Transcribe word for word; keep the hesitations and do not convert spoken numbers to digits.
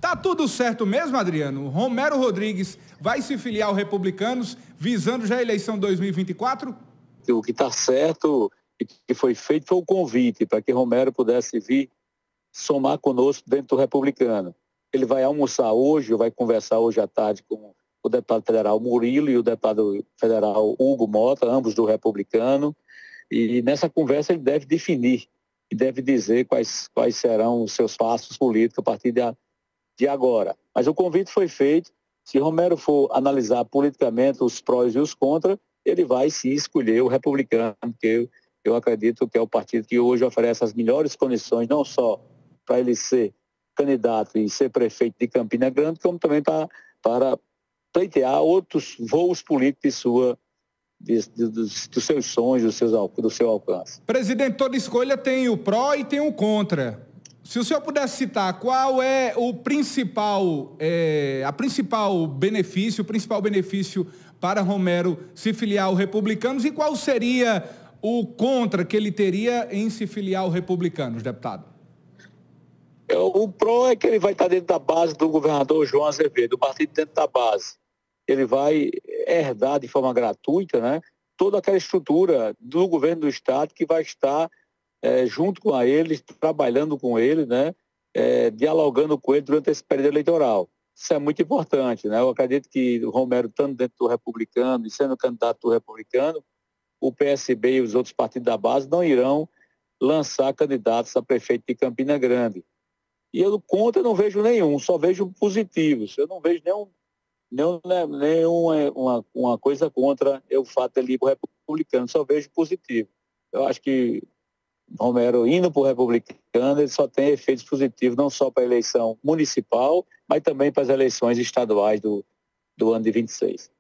Tá tudo certo mesmo, Adriano? Romero Rodrigues vai se filiar ao Republicanos, visando já a eleição dois mil e vinte e quatro? O que está certo e que foi feito foi o convite para que Romero pudesse vir somar conosco dentro do Republicano. Ele vai almoçar hoje, vai conversar hoje à tarde com o deputado federal Murilo e o deputado federal Hugo Mota, ambos do Republicano, e nessa conversa ele deve definir e deve dizer quais, quais serão os seus passos políticos a partir de, de agora. Mas o convite foi feito. Se Romero for analisar politicamente os prós e os contras, ele vai sim escolher o Republicano, porque eu, eu acredito que é o partido que hoje oferece as melhores condições, não só para ele ser candidato e ser prefeito de Campina Grande, como também para, para pleitear outros voos políticos de sua, de, de, dos, dos seus sonhos, dos seus, do seu alcance. Presidente, toda escolha tem o pró e tem o contra. Se o senhor pudesse citar qual é o principal, é, a principal benefício, o principal benefício para Romero se filiar ao Republicanos e qual seria o contra que ele teria em se filiar ao Republicanos, deputado? O pró é que ele vai estar dentro da base do governador João Azevedo, do partido dentro da base. Ele vai herdar de forma gratuita, né, toda aquela estrutura do governo do estado que vai estar é, junto com ele, trabalhando com ele, né, é, dialogando com ele durante esse período eleitoral. Isso é muito importante, né? Eu acredito que o Romero, estando dentro do Republicano e sendo candidato do Republicano, o P S B e os outros partidos da base não irão lançar candidatos a prefeito de Campina Grande. E eu contra não vejo nenhum, só vejo positivos. Eu não vejo nenhum, nenhum, nenhuma uma, uma coisa contra o fato de ele ir para o Republicano, só vejo positivo. Eu acho que Romero indo para o Republicano, ele só tem efeitos positivos, não só para a eleição municipal, mas também para as eleições estaduais do, do ano de vinte e seis.